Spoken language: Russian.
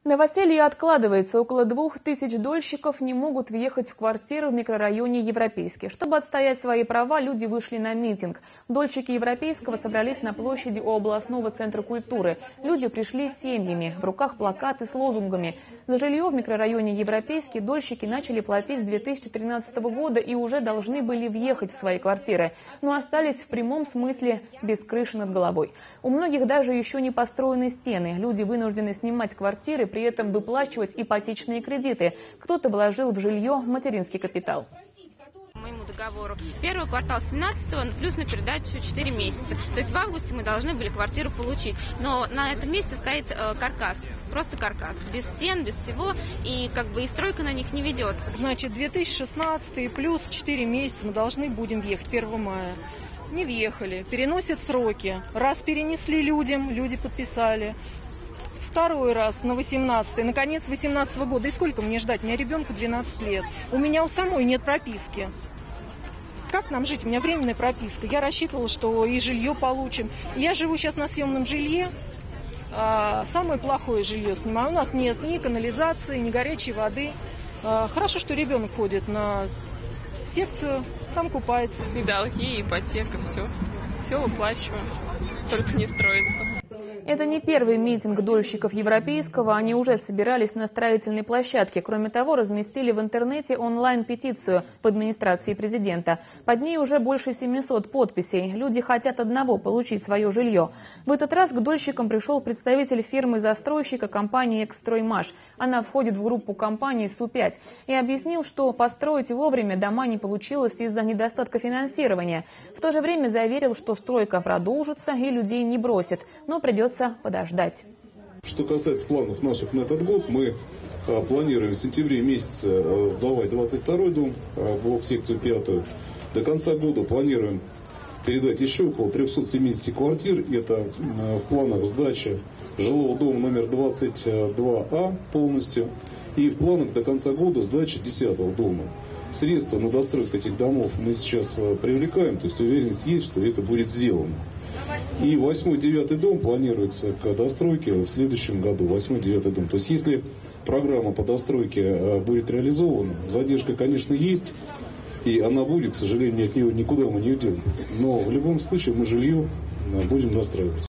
Новоселье откладывается. Около 2000 дольщиков не могут въехать в квартиры в микрорайоне Европейский. Чтобы отстоять свои права, люди вышли на митинг. Дольщики Европейского собрались на площади у областного центра культуры. Люди пришли с семьями, в руках плакаты с лозунгами. За жилье в микрорайоне Европейский дольщики начали платить с 2013 года и уже должны были въехать в свои квартиры. Но остались в прямом смысле без крыши над головой. У многих даже еще не построены стены. Люди вынуждены снимать квартиры, при этом выплачивать ипотечные кредиты. Кто-то вложил в жилье материнский капитал. По моему договору первый квартал 17-го плюс на передачу 4 месяца. То есть в августе мы должны были квартиру получить. Но на этом месте стоит каркас. Просто каркас. Без стен, без всего. И и стройка на них не ведется. Значит, 2016 плюс 4 месяца мы должны будем въехать 1 мая. Не въехали. Переносят сроки. Раз перенесли людям, люди подписали. Второй раз на 18-й, наконец 18-го года. И сколько мне ждать? У меня ребенку 12 лет. У меня у самой нет прописки. Как нам жить? У меня временная прописка. Я рассчитывала, что и жилье получим. Я живу сейчас на съемном жилье. Самое плохое жилье снимаю. У нас нет ни канализации, ни горячей воды. Хорошо, что ребенок ходит на секцию, там купается. И долги, и ипотека, все. Все выплачиваю. Только не строится. Это не первый митинг дольщиков Европейского. Они уже собирались на строительной площадке. Кроме того, разместили в интернете онлайн-петицию по администрации президента. Под ней уже больше 700 подписей. Люди хотят одного – получить свое жилье. В этот раз к дольщикам пришел представитель фирмы-застройщика компании «Экстроймаш». Она входит в группу компаний СУ-5. И объяснил, что построить вовремя дома не получилось из-за недостатка финансирования. В то же время заверил, что стройка продолжится и людей не бросит. Но придется подождать. Что касается планов наших на этот год, мы планируем в сентябре месяце сдавать 22-й дом, блок-секцию 5. До конца года планируем передать еще около 370 квартир. Это в планах сдачи жилого дома номер 22А полностью. И в планах до конца года сдача 10-го дома. Средства на достройку этих домов мы сейчас привлекаем, то есть уверенность есть, что это будет сделано. И 8-9 дом планируется к достройке в следующем году, 8-9 дом. То есть если программа по достройке будет реализована, задержка, конечно, есть, и она будет, к сожалению, от нее никуда мы не уйдем. Но в любом случае мы жилье будем достраивать.